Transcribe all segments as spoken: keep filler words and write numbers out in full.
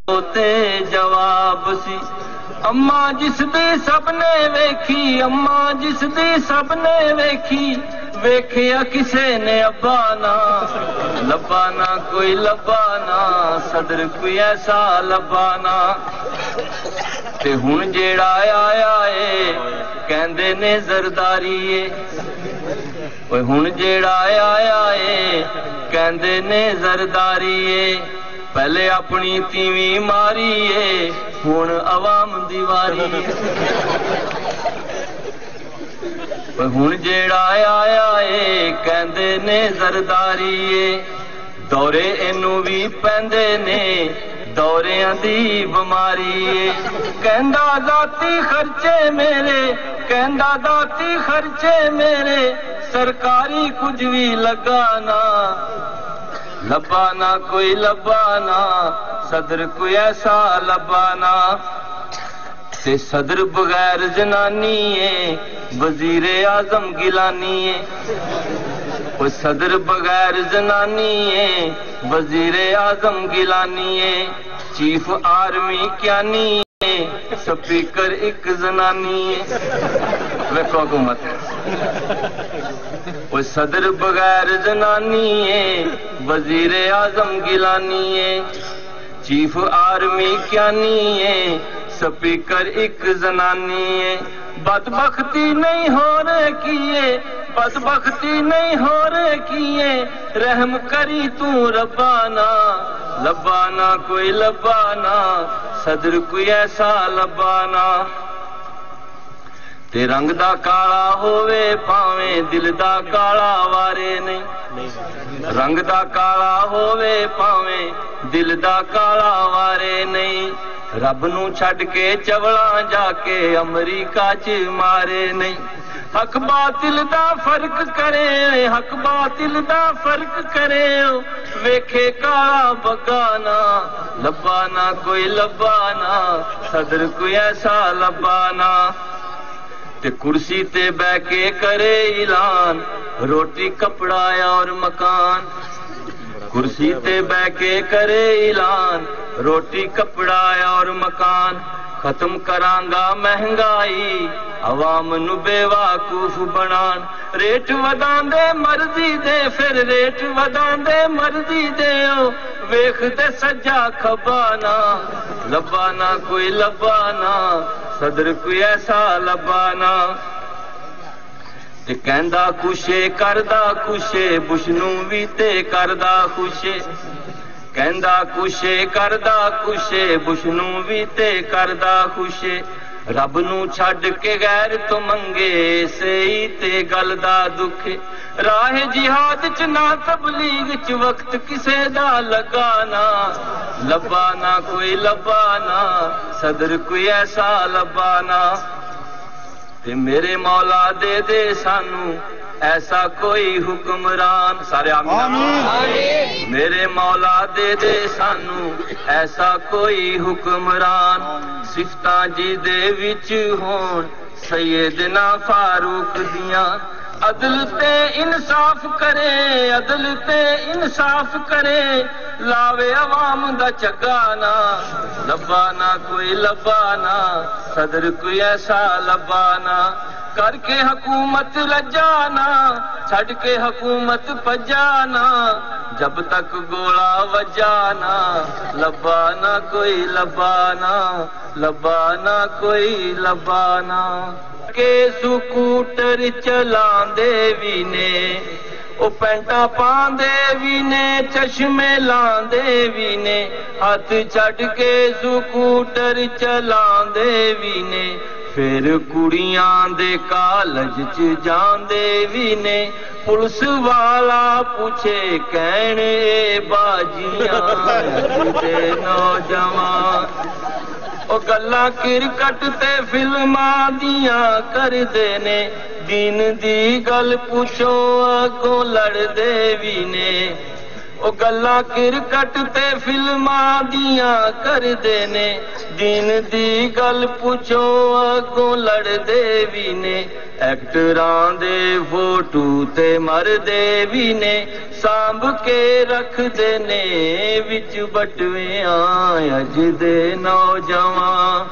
ते जवाब सी अम्मा जिस दी सबने वेखी, अम्मा जिस दी सबने वेखी, वेखिया किसे ने अब्बा ना, लब्बा ना कोई लब्बा ना, सदर कोई ऐसा लब्बा ना। ते हुण जेड़ा आया ए कहंदे ने जरदारी ए, ओए हुण जेड़ा आया ए कहंदे ने जरदारी ए, पहले अपनी तीवी मारी ए हुण अवाम दीवारी ए। हुण जेड़ा आया ए कहंदे ने जरदारी ए, दौरे इनू भी पैंदे ने दौरियां दी बीमारी ए। कहंदा जाती खर्चे मेरे, कहंदा जाती खर्चे मेरे, सरकारी कुछ भी लगाना, लब्बाना कोई लब्बाना, सदर कोई ऐसा लब्बाना। ते सदर बगैर जनानी है वजीरे आजम गिलानी है, वो सदर बगैर जनानी है वजीरे आजम गिलानी है, चीफ आर्मी क्यानी है, स्पीकर एक जनानी है। वेखो हुकूमत वो सदर बगैर जनानी है वजीरे आजम गिलानी है, चीफ आर्मी क्यानी है, स्पीकर एक जनानी है। बदबख्ती नहीं हो रहे किए, बदबख्ती नहीं हो रहे किए, रहम करी तू रब्बाना, लब्बाना कोई लब्बाना, सदर कोई ऐसा लब्बाना। ते रंग दा काला होवे भावें दिल दा काला वारे नहीं, रंग दा काला होवे भावें दिल दा काला वारे नहीं, रब नू छड़ के चवला जाके अमरीका च मारे नहीं। हक बातिल दा फर्क करे, हक बातिल दा फर्क करे, वेखे काला बगाना, लब्बाना कोई लब्बाना, सदर कोई ऐसा लब्बाना। ते कुर्सी ते बह के करे ऐलान, रोटी कपड़ा और मकान, कुर्सी ते बह के करे ऐलान, रोटी कपड़ा और मकान। खत्म करांगा महंगाई, अवाम नू बेवाकूफ बनान, रेट वधांदे मर्जी दे, फिर रेट वधांदे मर्जी दे, वेख दे सज्जा खबाना, लब्बाना कोई लब्बाना, सदर कोई ऐसा लब्बाना। ते कहंदा खुशे करदा खुशे, बुशनू भी ते करदा खुशे, कहंदा खुशे करदा खुशे, बुशनू भी ते करदा खुशे। रब नू छड़ के गैर तो मंगे, सही ते गल दा दुखे, राह जिहाद च ना तबलीग च वक्त किसे दा लगाना, लब्बाना कोई लब्बाना, सदर कोई ऐसा लब्बाना। ते मेरे मौला दे दे सानू ऐसा कोई हुक्मरान, सारे आमीन। मेरे मौला दे दे सानू ऐसा कोई हुक्मरान, सिफतां जी दे विच होण सैयदना फारूक दियां, अदल ते इंसाफ करे, अदल ते इंसाफ करे, लावे अवाम दा चगाना, लब्बाना कोई लब्बाना, सदर कोई ऐसा लब्बाना। करके हुकूमत लजाना, छड़ के हुकूमत पजाना, जब तक गोला वजाना, लब्बाना कोई लब्बाना, लब्बाना कोई लब्बाना। के स्कूटर चलांदे भी ने, ओ पैंटा पांदे भी ने, चश्मे लांदे भी ने, हाथ छड़ के स्कूटर चलांदे भी ने, फिर कुड़ियां दे कालज च जांदे भी ने, पुलिस वाला पूछे कहने बाजियां ते नौजवान, ओ गल्लां क्रिकेट ते फिल्मां दियां करदे ने, दीन दी गल पूछो अगों लड़दे भी ने, ओ गल्लां क्रिकेट ते फिल्मां दियां करदे ने, दीन दी गल पुछो अगों लड़दे भी ने। एक्टरां दे फोटू ते मरदे भी ने, सांभ के रखदे ने विच बटवियां अज दे नौजवान।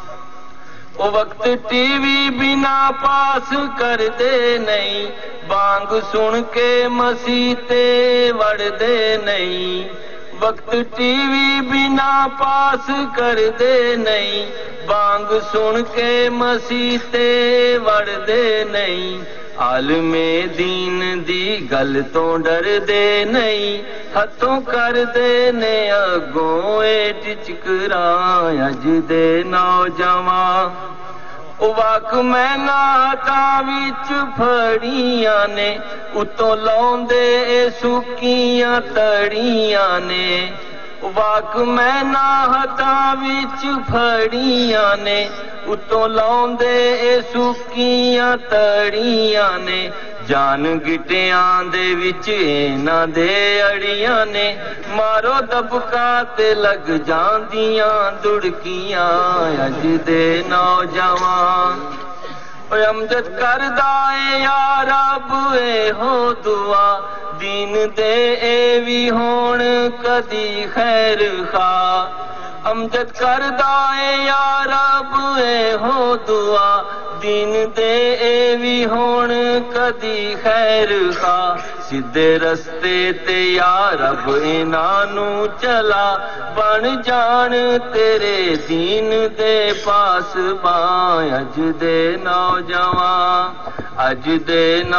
ओ वक्त टीवी बिना पास करदे नहीं, बांग सुन के मसीह ते वड़दे नहीं। वक्त टीवी बिना पास करदे नहीं, बांग सुन के मसीह ते वड़दे नहीं। आलमे दीन दी गल तो डरदे नहीं, हथों करदे ने अगों एट चिकरां अज दे नौजवान। वाक मैना हथां विच फड़ियां ने, उतों लाउंदे सुक्कियां तड़ियां ने। वाक मैना हथां विच फड़ियां ने, उतों लाउंदे सुक्कियां तड़ियां ने। जान गिटियां दे विच इन्हां दे अड़ियां ने, मारो दबका ते लग जांदियां दुड़कियां अज दे नौजवान। अमजद करदा ए या रब ए हो दुआ, दीन दे ए भी होण कदी खैर खा। अमजद करदा ए या रब ए हो दुआ, दीन दे ए भी होण कदी खैर खा। सीधे रस्ते ते या रब इन्हां नू चला, बन जान तेरे दीन दे पास बां अज दे नौजवान। अज दे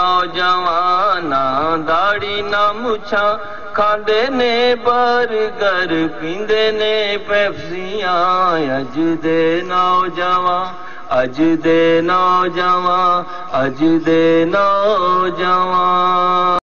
नौजवानां दाढ़ी ना मुछां, खांदे ने बर्गर पींदे ने पेप्सियां अज दे नौजवान। अज दे नौजवान, अज दे नौजवान।